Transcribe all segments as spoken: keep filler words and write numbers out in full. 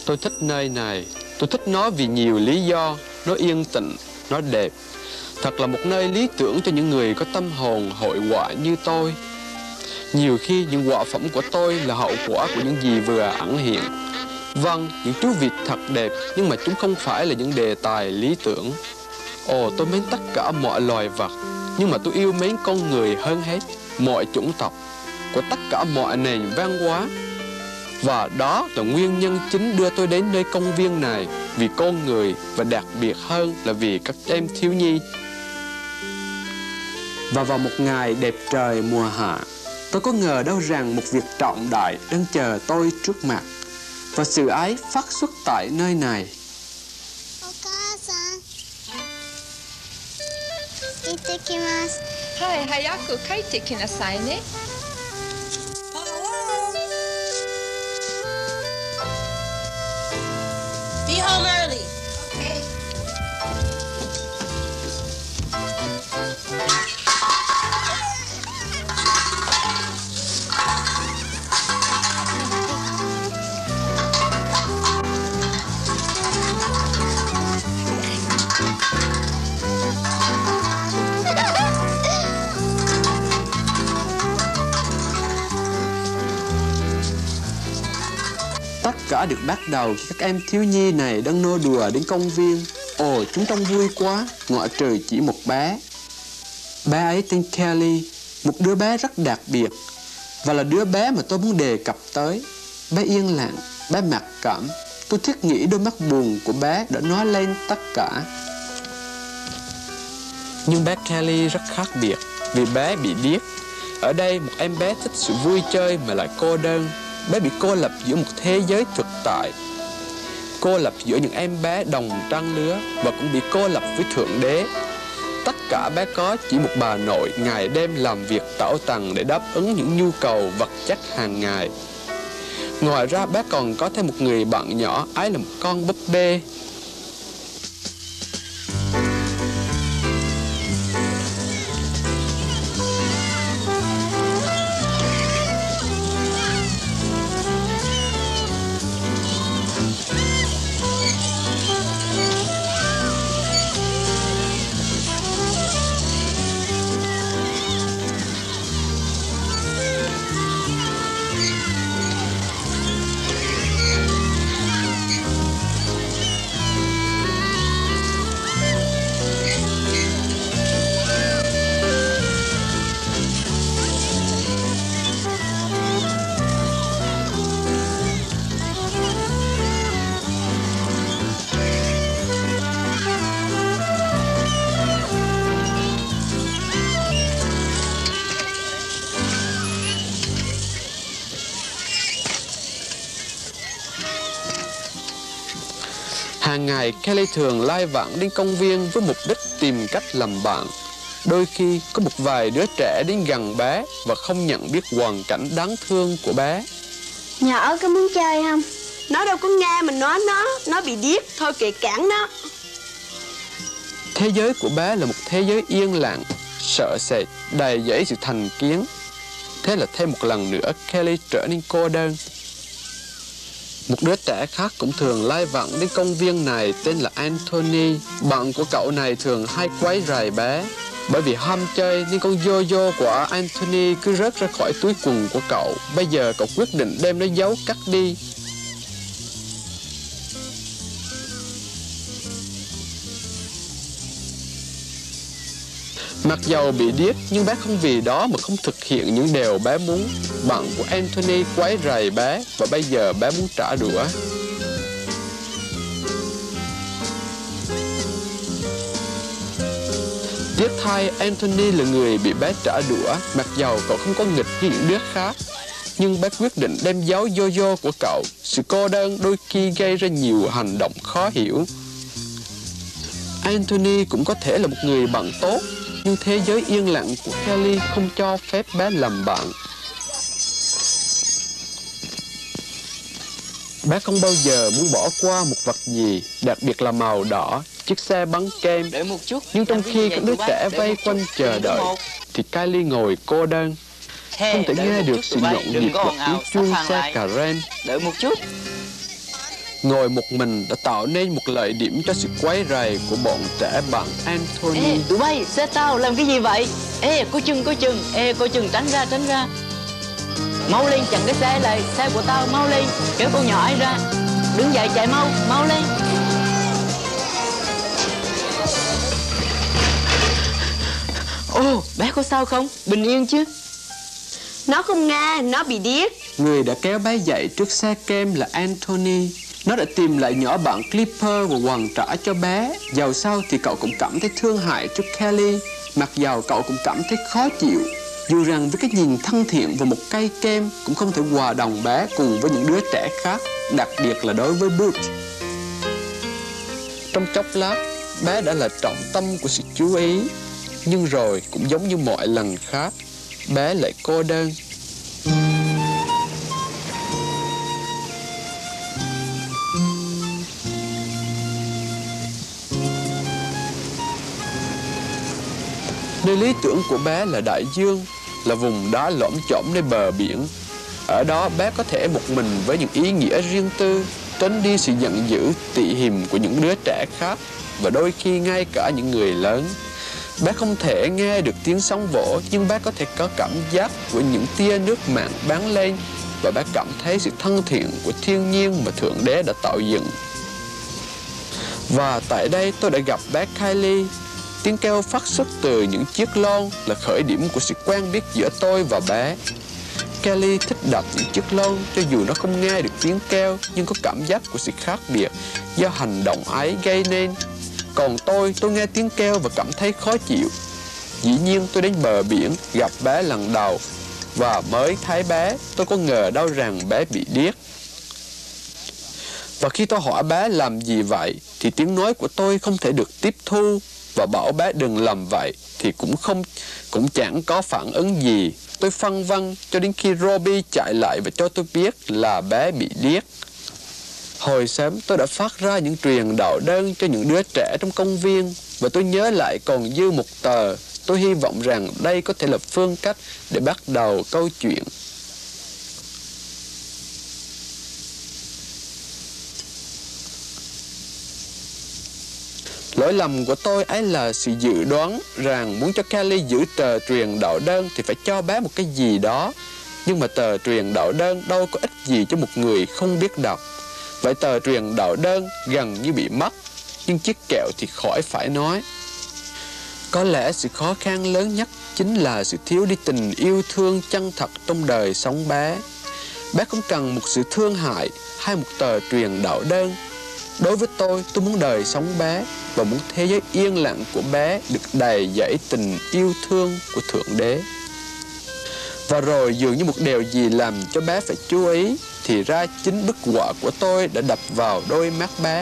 Tôi thích nơi này. Tôi thích nó vì nhiều lý do. Nó yên tĩnh, nó đẹp. Thật là một nơi lý tưởng cho những người có tâm hồn hội họa như tôi. Nhiều khi những họa phẩm của tôi là hậu quả của những gì vừa ẩn hiện. Vâng, những chú vịt thật đẹp, nhưng mà chúng không phải là những đề tài lý tưởng. Ồ, tôi mến tất cả mọi loài vật, nhưng mà tôi yêu mến con người hơn hết, mọi chủng tộc, của tất cả mọi nền văn hóa. Và đó là nguyên nhân chính đưa tôi đến nơi công viên này, vì con người, và đặc biệt hơn là vì các em thiếu nhi. Và vào một ngày đẹp trời mùa hạ, tôi có ngờ đâu rằng một việc trọng đại đang chờ tôi trước mặt. Và sự ái phát xuất tại nơi này. Hai, hayaku kaite kinasai ne. Be home early. Okay. Tất cả được bắt đầu khi các em thiếu nhi này đang nô đùa đến công viên. Ồ, chúng trông vui quá, ngoại trừ chỉ một bé. Bé ấy tên Kelli, một đứa bé rất đặc biệt, và là đứa bé mà tôi muốn đề cập tới. Bé yên lặng, bé mặc cảm. Tôi thiết nghĩ đôi mắt buồn của bé đã nói lên tất cả. Nhưng bé Kelli rất khác biệt, vì bé bị điếc. Ở đây một em bé thích sự vui chơi mà lại cô đơn. Bé bị cô lập giữa một thế giới thực tại, cô lập giữa những em bé đồng trang lứa, và cũng bị cô lập với Thượng Đế. Tất cả bé có chỉ một bà nội ngày đêm làm việc tảo tần để đáp ứng những nhu cầu vật chất hàng ngày. Ngoài ra bé còn có thêm một người bạn nhỏ, ấy là một con búp bê. Hàng ngày, Kelli thường lai vãng đến công viên với mục đích tìm cách làm bạn. Đôi khi có một vài đứa trẻ đến gần bé và không nhận biết hoàn cảnh đáng thương của bé. Nhà ở có muốn chơi không? Nó đâu có nghe mình nói nó, nó bị điếc, thôi kệ cản nó. Thế giới của bé là một thế giới yên lặng, sợ sệt, đầy dẫy sự thành kiến. Thế là thêm một lần nữa Kelli trở nên cô đơn. Một đứa trẻ khác cũng thường lai vãng đến công viên này tên là Anthony. Bạn của cậu này thường hay quấy rầy bé. Bởi vì ham chơi nên con yo-yo của Anthony cứ rớt ra khỏi túi quần của cậu. Bây giờ cậu quyết định đem nó giấu cất đi. Mặc dầu bị điếc nhưng bé không vì đó mà không thực hiện những điều bé muốn. Bạn của Anthony quấy rầy bé và bây giờ bé muốn trả đũa. Tiếc thay, Anthony là người bị bé trả đũa, mặc dầu cậu không có nghịch như những đứa khác. Nhưng bé quyết định đem giấu yo-yo của cậu. Sự cô đơn đôi khi gây ra nhiều hành động khó hiểu. Anthony cũng có thể là một người bạn tốt, nhưng thế giới yên lặng của Kelli không cho phép bé làm bạn. Bé không bao giờ muốn bỏ qua một vật gì, đặc biệt là màu đỏ, chiếc xe bắn kem. Đợi một chút. Nhưng trong khi các đứa trẻ vây quanh chờ đợi, thì Kelli ngồi cô đơn, không thể nghe được sự nhộn nhịp của tiếng chuông xe cà rem. Đợi một chút. ngồi một mình đã tạo nên một lợi điểm cho sự quấy rầy của bọn trẻ bạn Anthony. Ê, tụi bay, xe tao làm cái gì vậy? Ê, coi chừng, coi chừng. Ê, coi chừng, tránh ra, tránh ra. Mau lên, chặn cái xe lại. Xe của tao, mau lên. Kéo con nhỏ ấy ra. Đứng dậy, chạy mau, mau lên. Ồ, bé có sao không? Bình yên chứ? Nó không nghe, nó bị điếc. Người đã kéo bé dậy trước xe kem là Anthony. Nó đã tìm lại nhỏ bạn Clipper và hoàn trả cho bé. Dầu sau thì cậu cũng cảm thấy thương hại trước Kelli, mặc dầu cậu cũng cảm thấy khó chịu. Dù rằng với cái nhìn thân thiện và một cây kem cũng không thể hòa đồng bé cùng với những đứa trẻ khác, đặc biệt là đối với Butch. Trong chốc lát, bé đã là trọng tâm của sự chú ý. Nhưng rồi cũng giống như mọi lần khác, bé lại cô đơn. Nơi lý tưởng của bé là đại dương, là vùng đá lõm chõm nơi bờ biển. Ở đó bé có thể một mình với những ý nghĩa riêng tư, tránh đi sự giận dữ, tị hiềm của những đứa trẻ khác và đôi khi ngay cả những người lớn. Bé không thể nghe được tiếng sóng vỗ, nhưng bé có thể có cảm giác của những tia nước mặn bắn lên và bé cảm thấy sự thân thiện của thiên nhiên mà Thượng Đế đã tạo dựng. Và tại đây tôi đã gặp bé Kelli. Tiếng kêu phát xuất từ những chiếc lon là khởi điểm của sự quen biết giữa tôi và bé. Kelli thích đập những chiếc lon cho dù nó không nghe được tiếng kêu, nhưng có cảm giác của sự khác biệt do hành động ấy gây nên. Còn tôi, tôi nghe tiếng kêu và cảm thấy khó chịu. Dĩ nhiên tôi đến bờ biển gặp bé lần đầu và mới thấy bé, tôi có ngờ đâu rằng bé bị điếc. Và khi tôi hỏi bé làm gì vậy thì tiếng nói của tôi không thể được tiếp thu, và bảo bé đừng làm vậy thì cũng không cũng chẳng có phản ứng gì. Tôi phân vân cho đến khi Robbie chạy lại và cho tôi biết là bé bị điếc. Hồi sớm tôi đã phát ra những truyền đạo đơn cho những đứa trẻ trong công viên, và tôi nhớ lại còn dư một tờ. Tôi hy vọng rằng đây có thể là phương cách để bắt đầu câu chuyện. Lỗi lầm của tôi ấy là sự dự đoán rằng muốn cho Kelli giữ tờ truyền đạo đơn thì phải cho bé một cái gì đó. Nhưng mà tờ truyền đạo đơn đâu có ích gì cho một người không biết đọc. Vậy tờ truyền đạo đơn gần như bị mất, nhưng chiếc kẹo thì khỏi phải nói. Có lẽ sự khó khăn lớn nhất chính là sự thiếu đi tình yêu thương chân thật trong đời sống bé. Bé không cần một sự thương hại hay một tờ truyền đạo đơn. Đối với tôi, tôi muốn đời sống bé và muốn thế giới yên lặng của bé được đầy dẫy tình yêu thương của Thượng Đế. Và rồi dường như một điều gì làm cho bé phải chú ý, thì ra chính bức họa của tôi đã đập vào đôi mắt bé.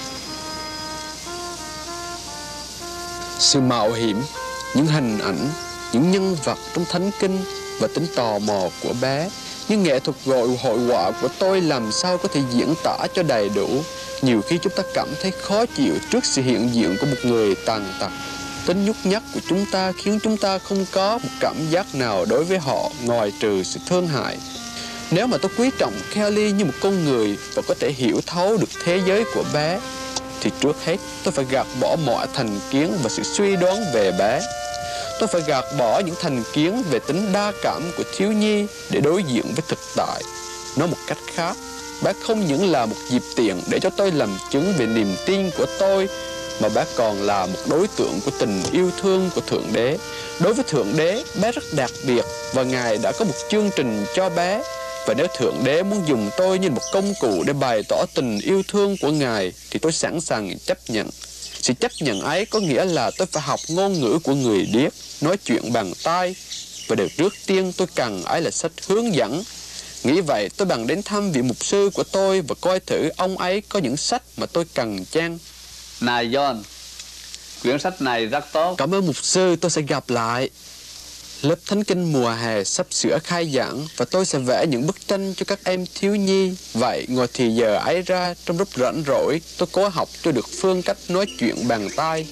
Sự mạo hiểm, những hình ảnh, những nhân vật trong Thánh Kinh và tính tò mò của bé. Nhưng nghệ thuật gọi hội họa của tôi làm sao có thể diễn tả cho đầy đủ. Nhiều khi chúng ta cảm thấy khó chịu trước sự hiện diện của một người tàn tật. Tính nhút nhát của chúng ta khiến chúng ta không có một cảm giác nào đối với họ ngoài trừ sự thương hại. Nếu mà tôi quý trọng Kelli như một con người và có thể hiểu thấu được thế giới của bé, thì trước hết tôi phải gạt bỏ mọi thành kiến và sự suy đoán về bé. Tôi phải gạt bỏ những thành kiến về tính đa cảm của thiếu nhi để đối diện với thực tại. Nói một cách khác, bé không những là một dịp tiện để cho tôi làm chứng về niềm tin của tôi, mà bé còn là một đối tượng của tình yêu thương của Thượng Đế. Đối với Thượng Đế, bé rất đặc biệt và Ngài đã có một chương trình cho bé. Và nếu Thượng Đế muốn dùng tôi như một công cụ để bày tỏ tình yêu thương của Ngài, thì tôi sẵn sàng chấp nhận. Sự chấp nhận ấy có nghĩa là tôi phải học ngôn ngữ của người điếc, nói chuyện bằng tai. Và điều trước tiên tôi cần ấy là sách hướng dẫn. Nghĩ vậy tôi bằng đến thăm vị mục sư của tôi và coi thử ông ấy có những sách mà tôi cần chăng. Này John, quyển sách này rất tốt. Cảm ơn mục sư, tôi sẽ gặp lại. Lớp Thánh Kinh mùa hè sắp sửa khai giảng và tôi sẽ vẽ những bức tranh cho các em thiếu nhi. Vậy ngồi thì giờ ấy ra, trong lúc rảnh rỗi, tôi cố học cho được phương cách nói chuyện bằng tai.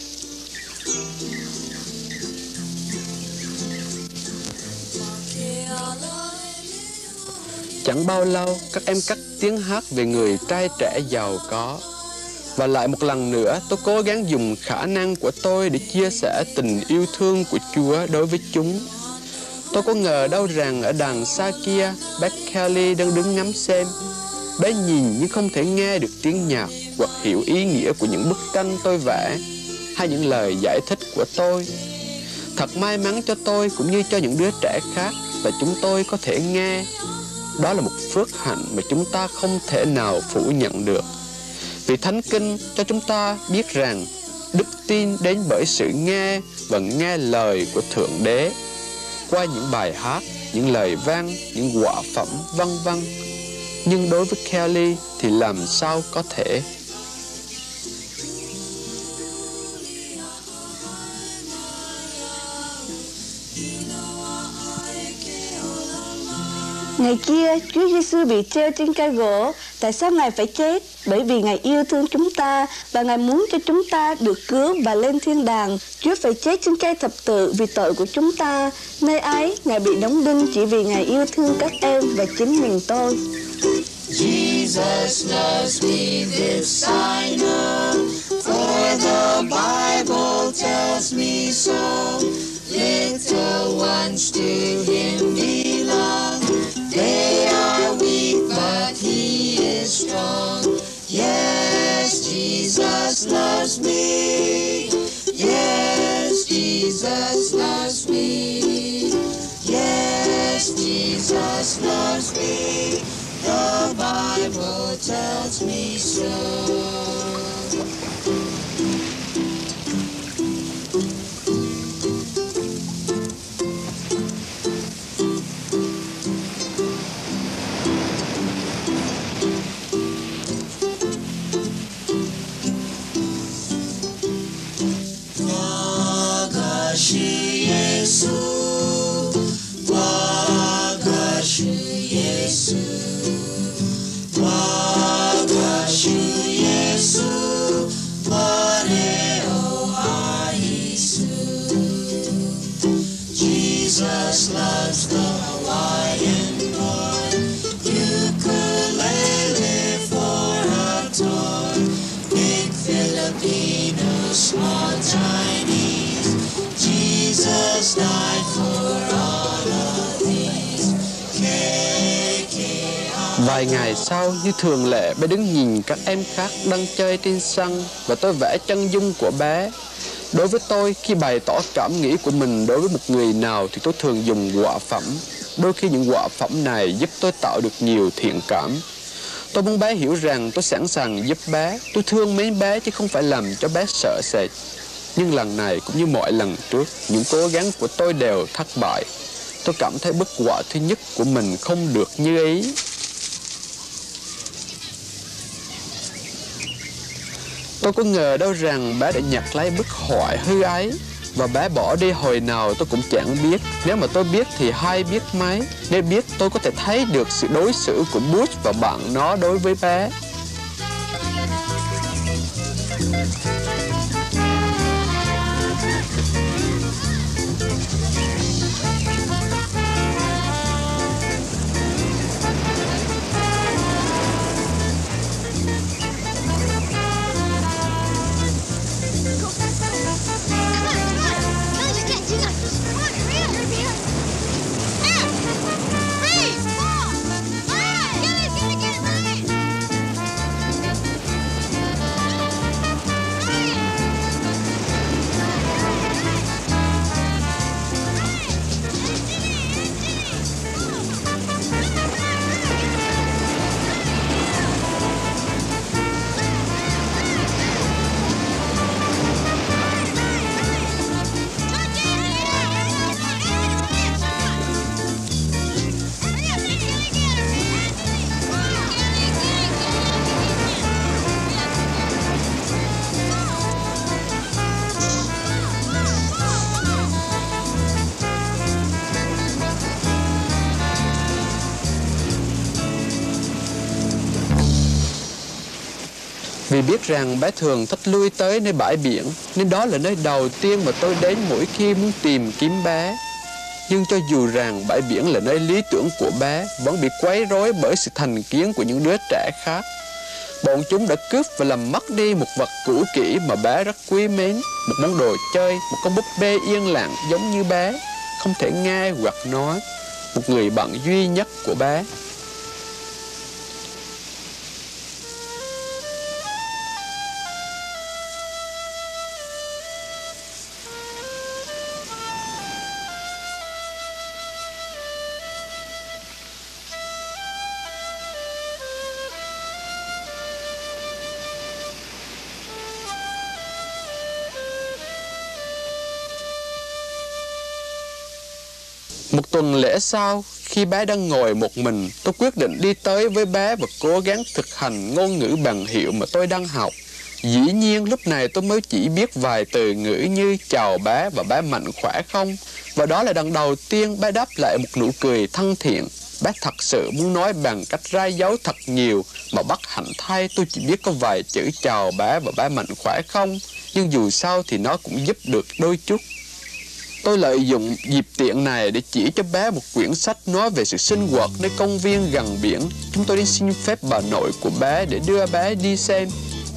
Chẳng bao lâu, các em cất tiếng hát về người trai trẻ giàu có. Và lại một lần nữa, tôi cố gắng dùng khả năng của tôi để chia sẻ tình yêu thương của Chúa đối với chúng. Tôi có ngờ đâu rằng ở đằng xa kia, bé Kelli đang đứng ngắm xem. Bé nhìn nhưng không thể nghe được tiếng nhạc hoặc hiểu ý nghĩa của những bức tranh tôi vẽ hay những lời giải thích của tôi. Thật may mắn cho tôi cũng như cho những đứa trẻ khác là chúng tôi có thể nghe. Đó là một phước hạnh mà chúng ta không thể nào phủ nhận được. Vì Thánh Kinh cho chúng ta biết rằng đức tin đến bởi sự nghe và nghe lời của Thượng Đế qua những bài hát, những lời vang, những họa phẩm, vân vân. Nhưng đối với Kelli thì làm sao có thể? Ngày kia, Chúa Giêsu bị treo trên cây gỗ. Tại sao Ngài phải chết? Bởi vì Ngài yêu thương chúng ta và Ngài muốn cho chúng ta được cứu và lên thiên đàng. Chúa phải chết trên cây thập tự vì tội của chúng ta. Nơi ấy, Ngài bị đóng đinh chỉ vì Ngài yêu thương các em và chính mình tôi. Jesus loves me, this I know, for the Bible tells me so. Little ones to Him belong. They are weak, but He is strong. Yes, Jesus loves me. Yes, Jesus loves me. Yes, Jesus loves me. The Bible tells me so. Jesus loves the Hawaiian boy, ukulele for a toy, big Filipino, small Chinese. Jesus died for all of these. Vài ngày sau, như thường lệ, bé đứng nhìn các em khác đang chơi trên sân và tôi vẽ chân dung của bé. Đối với tôi, khi bày tỏ cảm nghĩ của mình đối với một người nào thì tôi thường dùng họa phẩm. Đôi khi những họa phẩm này giúp tôi tạo được nhiều thiện cảm. Tôi muốn bé hiểu rằng tôi sẵn sàng giúp bé. Tôi thương mến bé chứ không phải làm cho bé sợ sệt. Nhưng lần này cũng như mọi lần trước, những cố gắng của tôi đều thất bại. Tôi cảm thấy bức họa thứ nhất của mình không được như ý. Tôi có ngờ đâu rằng bé đã nhặt lấy bức họa hư ấy. Và bé bỏ đi hồi nào tôi cũng chẳng biết. Nếu mà tôi biết thì hay biết mấy. Nếu biết tôi có thể thấy được sự đối xử của Bush và bạn nó đối với bé. Vì biết rằng bé thường thích lui tới nơi bãi biển, nên đó là nơi đầu tiên mà tôi đến mỗi khi muốn tìm kiếm bé. Nhưng cho dù rằng bãi biển là nơi lý tưởng của bé, vẫn bị quấy rối bởi sự thành kiến của những đứa trẻ khác. Bọn chúng đã cướp và làm mất đi một vật cũ kỹ mà bé rất quý mến, một món đồ chơi, một con búp bê yên lặng giống như bé, không thể nghe hoặc nói, một người bạn duy nhất của bé. Một tuần lễ sau, khi bé đang ngồi một mình, tôi quyết định đi tới với bé và cố gắng thực hành ngôn ngữ bằng hiệu mà tôi đang học. Dĩ nhiên lúc này tôi mới chỉ biết vài từ ngữ như chào bé và bé mạnh khỏe không. Và đó là lần đầu tiên bé đáp lại một nụ cười thân thiện. Bé thật sự muốn nói bằng cách ra dấu thật nhiều, mà bất hạnh thay tôi chỉ biết có vài chữ chào bé và bé mạnh khỏe không. Nhưng dù sao thì nó cũng giúp được đôi chút. Tôi lợi dụng dịp tiện này để chỉ cho bé một quyển sách nói về sự sinh hoạt nơi công viên gần biển. Chúng tôi đi xin phép bà nội của bé để đưa bé đi xem.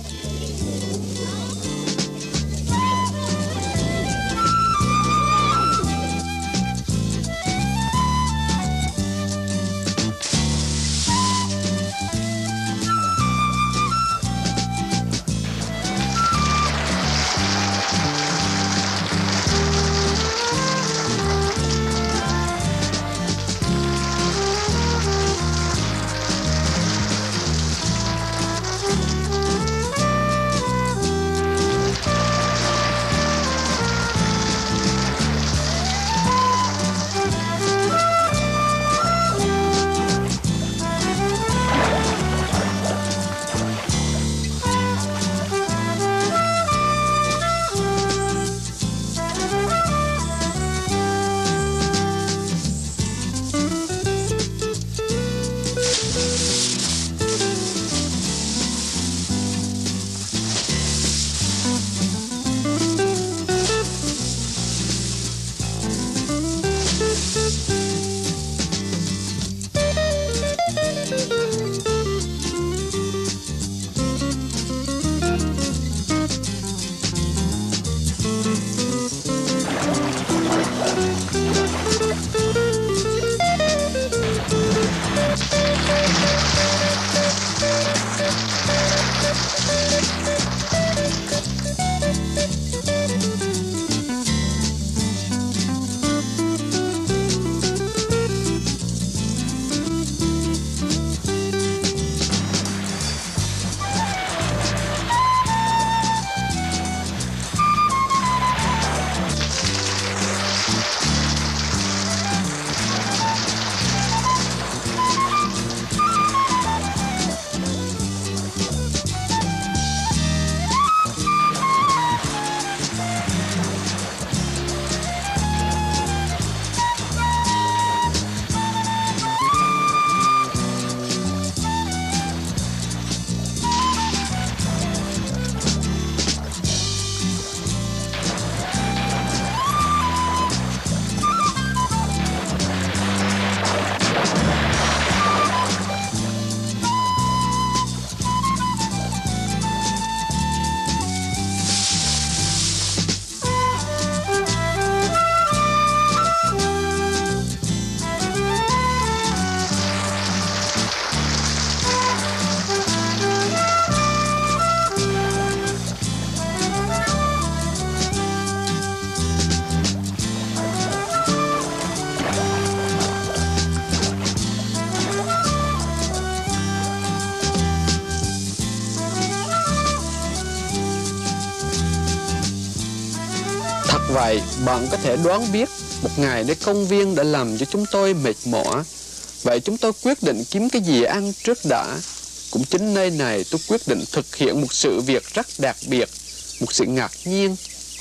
Vậy bạn có thể đoán biết một ngày nơi công viên đã làm cho chúng tôi mệt mỏi. Vậy chúng tôi quyết định kiếm cái gì ăn trước đã. Cũng chính nơi này tôi quyết định thực hiện một sự việc rất đặc biệt, một sự ngạc nhiên.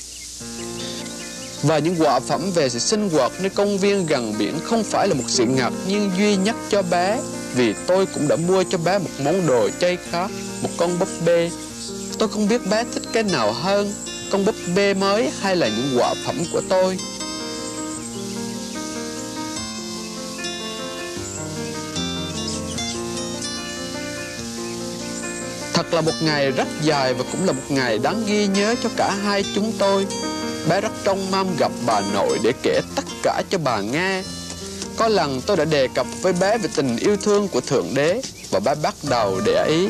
Và những quả phẩm về sự sinh hoạt nơi công viên gần biển không phải là một sự ngạc nhiên duy nhất cho bé, vì tôi cũng đã mua cho bé một món đồ chơi khác, một con búp bê. Tôi không biết bé thích cái nào hơn, con búp bê mới hay là những quả phẩm của tôi. Thật là một ngày rất dài và cũng là một ngày đáng ghi nhớ cho cả hai chúng tôi. Bé rất trông mong gặp bà nội để kể tất cả cho bà nghe. Có lần tôi đã đề cập với bé về tình yêu thương của Thượng Đế và bé bắt đầu để ý.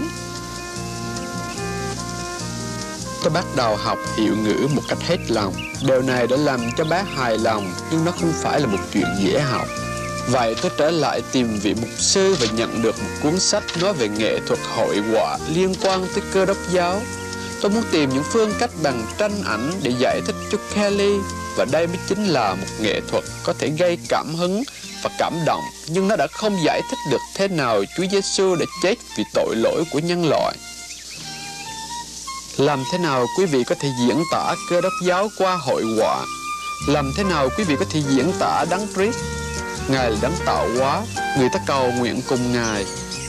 Tôi bắt đầu học hiệu ngữ một cách hết lòng. Điều này đã làm cho bé hài lòng, nhưng nó không phải là một chuyện dễ học. Vậy tôi trở lại tìm vị mục sư và nhận được một cuốn sách nói về nghệ thuật hội họa liên quan tới Cơ Đốc giáo. Tôi muốn tìm những phương cách bằng tranh ảnh để giải thích cho Kelli, và đây mới chính là một nghệ thuật có thể gây cảm hứng và cảm động, nhưng nó đã không giải thích được thế nào Chúa Giêsu đã chết vì tội lỗi của nhân loại. Làm thế nào quý vị có thể diễn tả Cơ Đốc giáo qua hội họa? Làm thế nào quý vị có thể diễn tả Đấng Christ? Ngài là Đấng tạo hóa, người ta cầu nguyện cùng Ngài.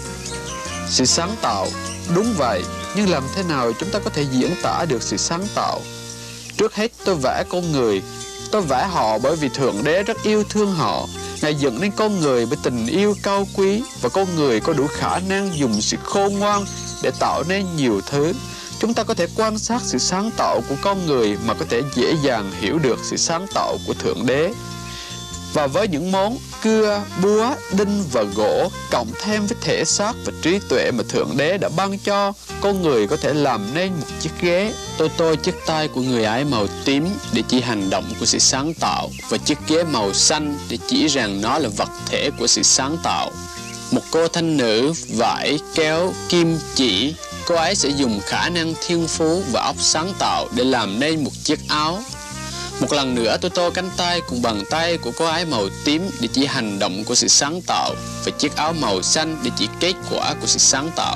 Sự sáng tạo, đúng vậy, nhưng làm thế nào chúng ta có thể diễn tả được sự sáng tạo? Trước hết tôi vẽ con người. Tôi vẽ họ bởi vì Thượng Đế rất yêu thương họ. Ngài dựng nên con người với tình yêu cao quý, và con người có đủ khả năng dùng sự khôn ngoan để tạo nên nhiều thứ. Chúng ta có thể quan sát sự sáng tạo của con người mà có thể dễ dàng hiểu được sự sáng tạo của Thượng Đế. Và với những món cưa, búa, đinh và gỗ, cộng thêm với thể xác và trí tuệ mà Thượng Đế đã ban cho, con người có thể làm nên một chiếc ghế. Tôi tô chiếc tay của người ấy màu tím để chỉ hành động của sự sáng tạo, và chiếc ghế màu xanh để chỉ rằng nó là vật thể của sự sáng tạo. Một cô thanh nữ vải, kéo, kim chỉ, cô ấy sẽ dùng khả năng thiên phú và óc sáng tạo để làm nên một chiếc áo. Một lần nữa tôi tô cánh tay cùng bàn tay của cô ấy màu tím để chỉ hành động của sự sáng tạo, và chiếc áo màu xanh để chỉ kết quả của sự sáng tạo.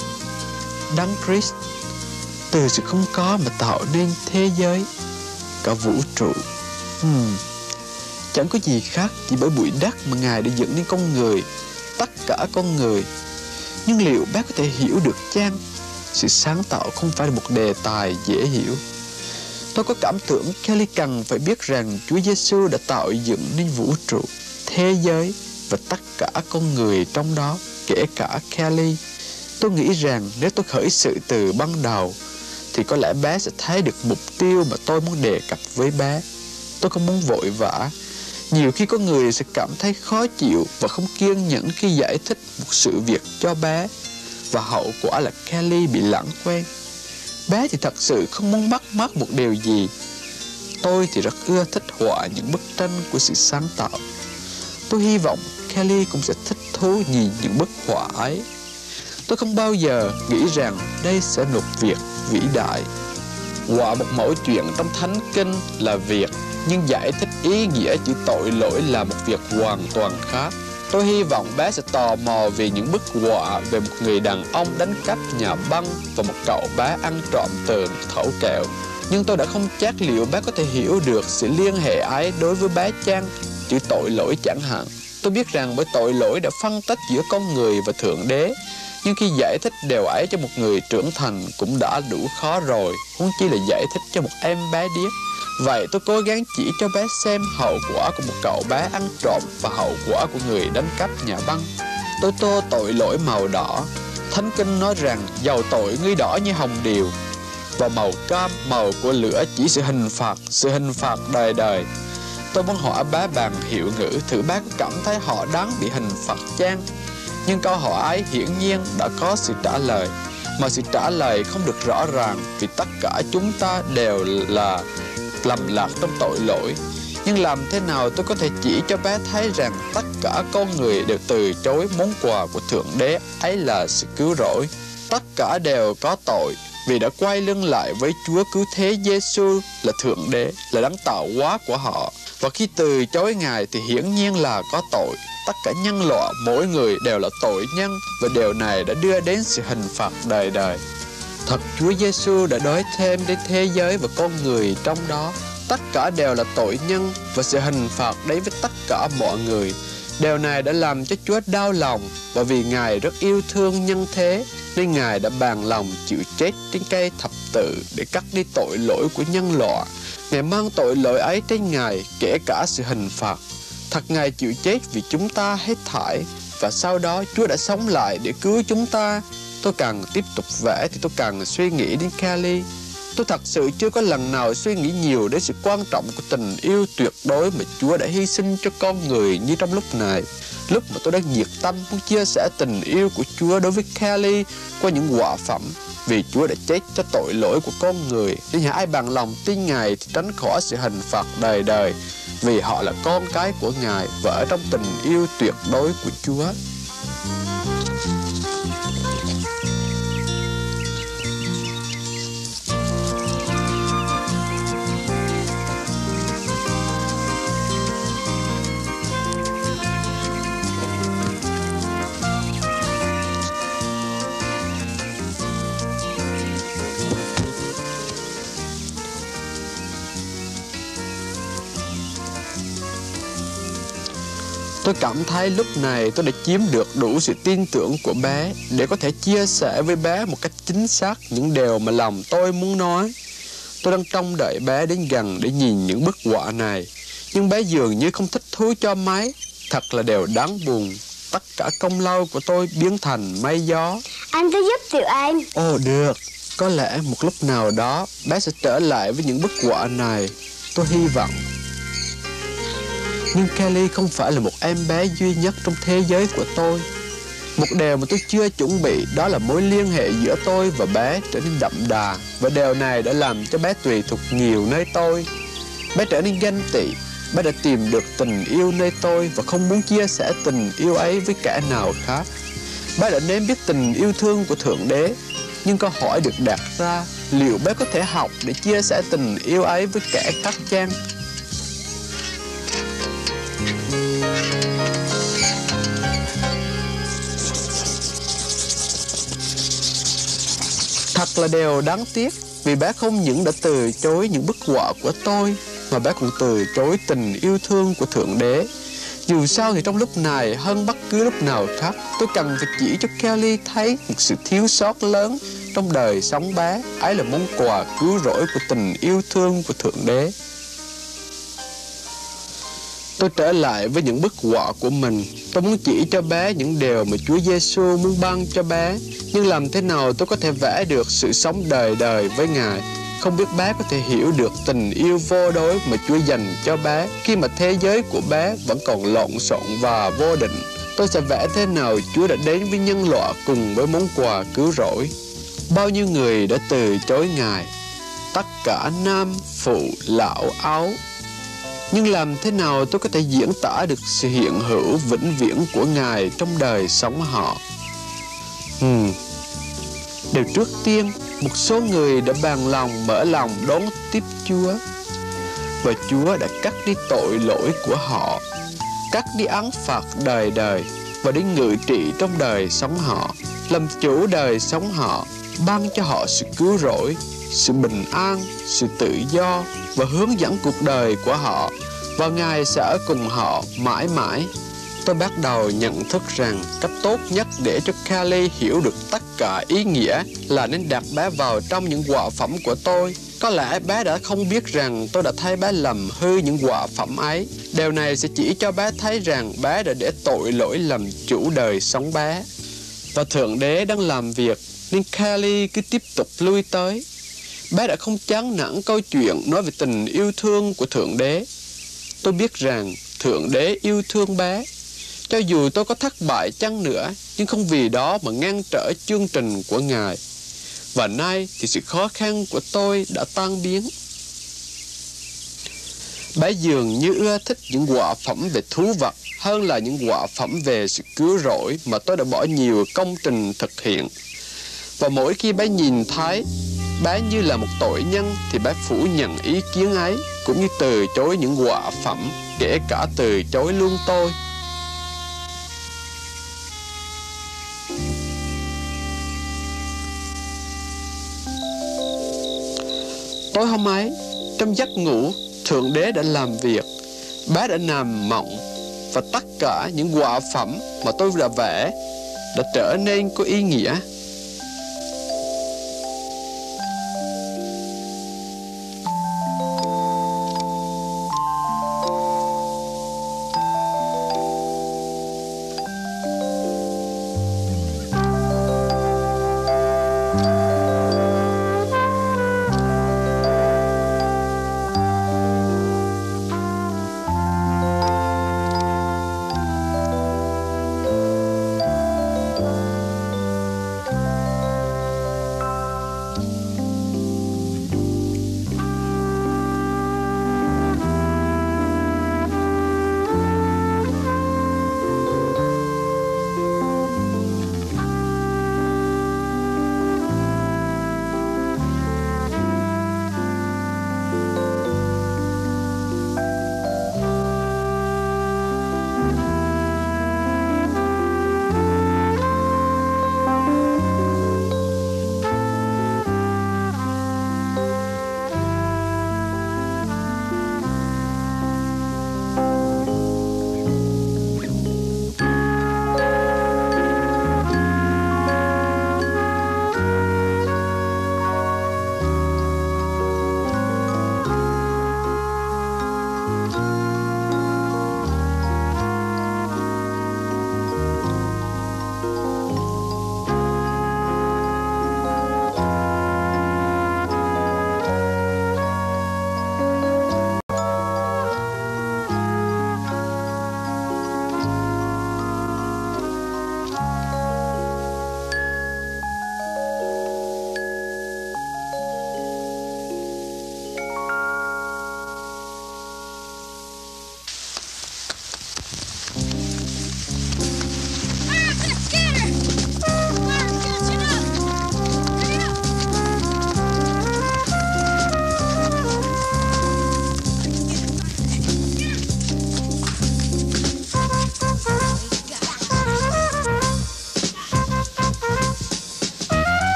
Đấng Christ từ sự không có mà tạo nên thế giới, cả vũ trụ. Hmm. Chẳng có gì khác chỉ bởi bụi đất mà Ngài đã dựng nên con người, tất cả con người. Nhưng liệu bác có thể hiểu được chăng? Sự sáng tạo không phải là một đề tài dễ hiểu. Tôi có cảm tưởng Kelli cần phải biết rằng Chúa Giêsu đã tạo dựng nên vũ trụ, thế giới và tất cả con người trong đó, kể cả Kelli. Tôi nghĩ rằng nếu tôi khởi sự từ ban đầu thì có lẽ bé sẽ thấy được mục tiêu mà tôi muốn đề cập với bé. Tôi không muốn vội vã. Nhiều khi có người sẽ cảm thấy khó chịu và không kiên nhẫn khi giải thích một sự việc cho bé, và hậu quả là Kelli bị lãng quên. Bé thì thật sự không muốn bắt mắt một điều gì. Tôi thì rất ưa thích họa những bức tranh của sự sáng tạo. Tôi hy vọng Kelli cũng sẽ thích thú nhìn những bức họa ấy. Tôi không bao giờ nghĩ rằng đây sẽ là một việc vĩ đại. Họa một mẫu chuyện trong Thánh Kinh là việc, nhưng giải thích ý nghĩa chữ tội lỗi là một việc hoàn toàn khác. Tôi hy vọng bé sẽ tò mò về những bức họa về một người đàn ông đánh cắp nhà băng và một cậu bé ăn trộm tường thẩu kẹo. Nhưng tôi đã không chắc liệu bé có thể hiểu được sự liên hệ ấy đối với bé chăng, chữ tội lỗi chẳng hạn. Tôi biết rằng bởi tội lỗi đã phân tách giữa con người và Thượng Đế, nhưng khi giải thích điều ấy cho một người trưởng thành cũng đã đủ khó rồi, huống chi là giải thích cho một em bé điếc. Vậy tôi cố gắng chỉ cho bé xem hậu quả của một cậu bé ăn trộm và hậu quả của người đánh cắp nhà băng. Tôi tô tội lỗi màu đỏ. Thánh Kinh nói rằng dầu tội ngươi đỏ như hồng điều, và màu cam, màu của lửa chỉ sự hình phạt, sự hình phạt đời đời. Tôi muốn hỏi bé bằng hiệu ngữ thử bé có cảm thấy họ đáng bị hình phạt chăng? Nhưng câu hỏi ấy hiển nhiên đã có sự trả lời, mà sự trả lời không được rõ ràng vì tất cả chúng ta đều là lầm lạc trong tội lỗi. Nhưng làm thế nào tôi có thể chỉ cho bé thấy rằng tất cả con người đều từ chối món quà của Thượng Đế ấy là sự cứu rỗi. Tất cả đều có tội vì đã quay lưng lại với Chúa cứu thế Giêsu là Thượng Đế, là đấng tạo hóa của họ. Và khi từ chối Ngài thì hiển nhiên là có tội. Tất cả nhân loại, mỗi người đều là tội nhân, và điều này đã đưa đến sự hình phạt đời đời. Thật, Chúa Giêsu đã đói thêm đến thế giới và con người trong đó. Tất cả đều là tội nhân, và sự hình phạt đến với tất cả mọi người. Điều này đã làm cho Chúa đau lòng, và vì Ngài rất yêu thương nhân thế, nên Ngài đã bàng lòng chịu chết trên cây thập tự để cắt đi tội lỗi của nhân loại. Ngài mang tội lỗi ấy trên Ngài, kể cả sự hình phạt. Thật, Ngài chịu chết vì chúng ta hết thảy, và sau đó Chúa đã sống lại để cứu chúng ta. Tôi càng tiếp tục vẽ thì tôi càng suy nghĩ đến Kelli. Tôi thật sự chưa có lần nào suy nghĩ nhiều đến sự quan trọng của tình yêu tuyệt đối mà Chúa đã hy sinh cho con người như trong lúc này. Lúc mà tôi đang nhiệt tâm muốn chia sẻ tình yêu của Chúa đối với Kelli qua những họa phẩm, vì Chúa đã chết cho tội lỗi của con người, nên hãy ai bằng lòng tin Ngài thì tránh khỏi sự hình phạt đời đời, vì họ là con cái của Ngài và ở trong tình yêu tuyệt đối của Chúa. Tôi cảm thấy lúc này tôi đã chiếm được đủ sự tin tưởng của bé để có thể chia sẻ với bé một cách chính xác những điều mà lòng tôi muốn nói. Tôi đang trông đợi bé đến gần để nhìn những bức họa này, nhưng bé dường như không thích thú cho mấy. Thật là điều đáng buồn. Tất cả công lao của tôi biến thành mây gió. Anh cứ giúp Tiểu Anh. Ồ được, có lẽ một lúc nào đó bé sẽ trở lại với những bức họa này. Tôi hy vọng. Nhưng Kelli không phải là một em bé duy nhất trong thế giới của tôi. Một điều mà tôi chưa chuẩn bị đó là mối liên hệ giữa tôi và bé trở nên đậm đà, và điều này đã làm cho bé tùy thuộc nhiều nơi tôi. Bé trở nên ganh tị. Bé đã tìm được tình yêu nơi tôi và không muốn chia sẻ tình yêu ấy với kẻ nào khác. Bé đã nếm biết tình yêu thương của Thượng Đế. Nhưng câu hỏi được đặt ra, liệu bé có thể học để chia sẻ tình yêu ấy với kẻ khác chăng? Thật là điều đáng tiếc, vì bé không những đã từ chối những bức họa của tôi, mà bé còn từ chối tình yêu thương của Thượng Đế. Dù sao thì trong lúc này hơn bất cứ lúc nào khác, tôi cần phải chỉ cho Kelli thấy một sự thiếu sót lớn trong đời sống bé. Ấy là món quà cứu rỗi của tình yêu thương của Thượng Đế. Tôi trở lại với những bức họa của mình. Tôi muốn chỉ cho bé những điều mà Chúa Giêsu muốn ban cho bé. Nhưng làm thế nào tôi có thể vẽ được sự sống đời đời với Ngài? Không biết bé có thể hiểu được tình yêu vô đối mà Chúa dành cho bé khi mà thế giới của bé vẫn còn lộn xộn và vô định. Tôi sẽ vẽ thế nào Chúa đã đến với nhân loại cùng với món quà cứu rỗi. Bao nhiêu người đã từ chối Ngài, tất cả nam, phụ, lão, áo. Nhưng làm thế nào tôi có thể diễn tả được sự hiện hữu vĩnh viễn của Ngài trong đời sống họ? Hmm. Điều trước tiên, một số người đã bằng lòng mở lòng đón tiếp Chúa, và Chúa đã cắt đi tội lỗi của họ, cắt đi án phạt đời đời và để ngự trị trong đời sống họ, làm chủ đời sống họ, ban cho họ sự cứu rỗi, sự bình an, sự tự do và hướng dẫn cuộc đời của họ, và Ngài sẽ ở cùng họ mãi mãi. Tôi bắt đầu nhận thức rằng cách tốt nhất để cho Kelli hiểu được tất cả ý nghĩa là nên đặt bé vào trong những họa phẩm của tôi. Có lẽ bé đã không biết rằng tôi đã thấy bé làm hư những họa phẩm ấy. Điều này sẽ chỉ cho bé thấy rằng bé đã để tội lỗi làm chủ đời sống bé. Và Thượng Đế đang làm việc, nên Kelli cứ tiếp tục lui tới. Bé đã không chán nản câu chuyện nói về tình yêu thương của Thượng Đế. Tôi biết rằng Thượng Đế yêu thương bé. Cho dù tôi có thất bại chăng nữa, nhưng không vì đó mà ngăn trở chương trình của Ngài. Và nay thì sự khó khăn của tôi đã tan biến. Bé dường như ưa thích những họa phẩm về thú vật hơn là những họa phẩm về sự cứu rỗi mà tôi đã bỏ nhiều công trình thực hiện. Và mỗi khi bé nhìn thấy bé như là một tội nhân thì bé phủ nhận ý kiến ấy, cũng như từ chối những họa phẩm, kể cả từ chối luôn tôi. Tối hôm ấy, trong giấc ngủ, Thượng Đế đã làm việc. Bé đã nằm mộng, và tất cả những họa phẩm mà tôi đã vẽ đã trở nên có ý nghĩa.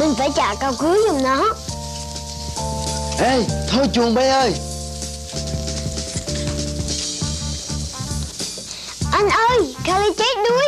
Mình phải trả cào cưới giùm nó. Ê, thôi chuồng bé ơi. Anh ơi, Kelli chết đuối.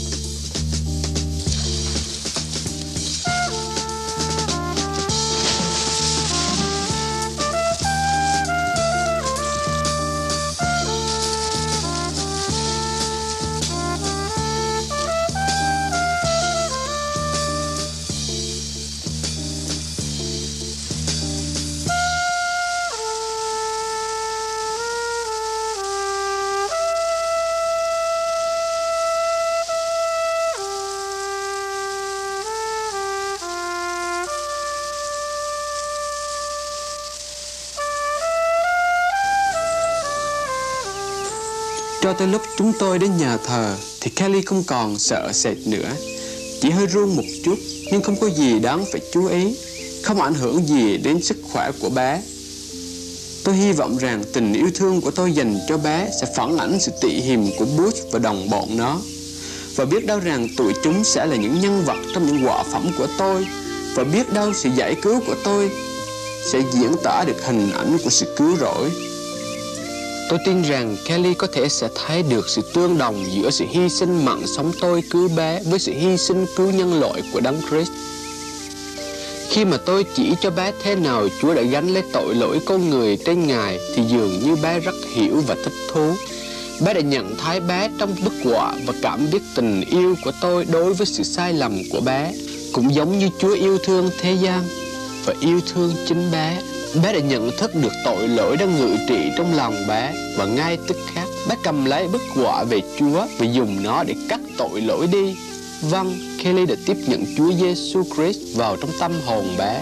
Cho tới lúc chúng tôi đến nhà thờ thì Kelli không còn sợ sệt nữa. Chỉ hơi run một chút nhưng không có gì đáng phải chú ý, không ảnh hưởng gì đến sức khỏe của bé. Tôi hy vọng rằng tình yêu thương của tôi dành cho bé sẽ phản ánh sự tị hiềm của Bush và đồng bọn nó. Và biết đâu rằng tụi chúng sẽ là những nhân vật trong những họa phẩm của tôi. Và biết đâu sự giải cứu của tôi sẽ diễn tả được hình ảnh của sự cứu rỗi. Tôi tin rằng Kelli có thể sẽ thấy được sự tương đồng giữa sự hy sinh mạng sống tôi cứu bé với sự hy sinh cứu nhân loại của Đấng Christ. Khi mà tôi chỉ cho bé thế nào Chúa đã gánh lấy tội lỗi con người trên Ngài thì dường như bé rất hiểu và thích thú. Bé đã nhận thấy bé trong bức họa và cảm biết tình yêu của tôi đối với sự sai lầm của bé, cũng giống như Chúa yêu thương thế gian và yêu thương chính bé. Bé đã nhận thức được tội lỗi đang ngự trị trong lòng bé và ngay tức khắc bé cầm lấy bức họa về Chúa và dùng nó để cắt tội lỗi đi. Vâng, Kelli đã tiếp nhận Chúa Giêsu Christ vào trong tâm hồn bé.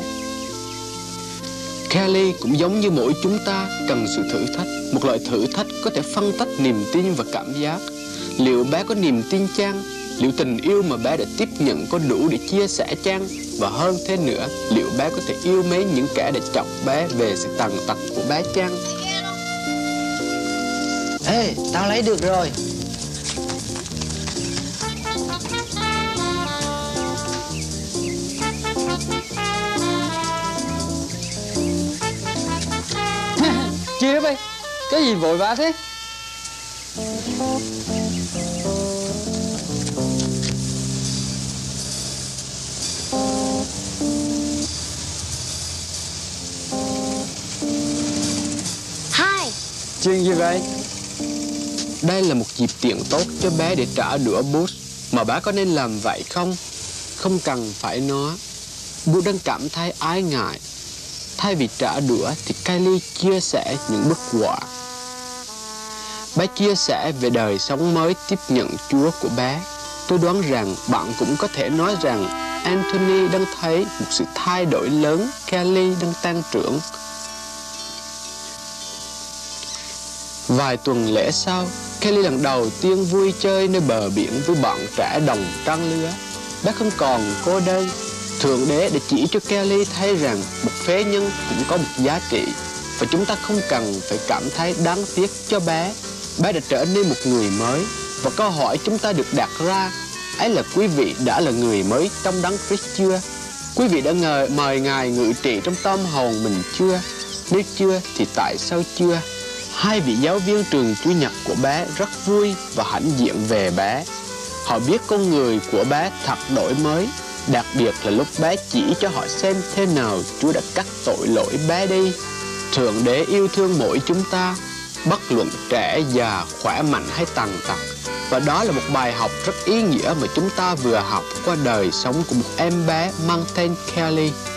Kelli cũng giống như mỗi chúng ta cần sự thử thách. Một loại thử thách có thể phân tách niềm tin và cảm giác. Liệu bé có niềm tin chăng? Liệu tình yêu mà bé đã tiếp nhận có đủ để chia sẻ chăng? Và hơn thế nữa, liệu bé có thể yêu mến những kẻ đã chọc bé về sự tàn tật của bé chăng? Ê, tao lấy được rồi. Chia bay, cái gì vội vã thế? Hai. Chuyện gì vậy? Đây là một dịp tiện tốt cho bé để trả đũa Bush. Mà bé có nên làm vậy không? Không cần phải nói. Bush đang cảm thấy ái ngại. Thay vì trả đũa thì Kelli chia sẻ những bức họa. Bé chia sẻ về đời sống mới tiếp nhận Chúa của bé. Tôi đoán rằng bạn cũng có thể nói rằng Anthony đang thấy một sự thay đổi lớn, Kelli đang tăng trưởng. Vài tuần lễ sau, Kelli lần đầu tiên vui chơi nơi bờ biển với bọn trẻ đồng trang lứa. Bé không còn cô đơn. Thượng Đế đã chỉ cho Kelli thấy rằng một phế nhân cũng có một giá trị và chúng ta không cần phải cảm thấy đáng tiếc cho bé. Bé đã trở nên một người mới và câu hỏi chúng ta được đặt ra ấy là quý vị đã là người mới trong Đấng Christ chưa? Quý vị đã ngờ, mời Ngài ngự trị trong tâm hồn mình chưa? Nếu chưa thì tại sao chưa? Hai vị giáo viên trường Chủ nhật của bé rất vui và hãnh diện về bé. Họ biết con người của bé thật đổi mới. Đặc biệt là lúc bé chỉ cho họ xem thế nào Chúa đã cắt tội lỗi bé đi. Thượng Đế yêu thương mỗi chúng ta, bất luận trẻ, già, khỏe mạnh hay tàn tật. Và đó là một bài học rất ý nghĩa mà chúng ta vừa học qua đời sống của một em bé mang tên Kelli.